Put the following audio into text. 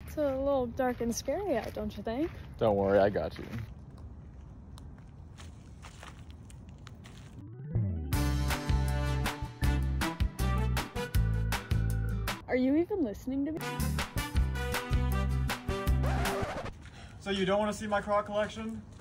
It's a little dark and scary out, don't you think? Don't worry, I got you. Are you even listening to me? So you don't want to see my croc collection?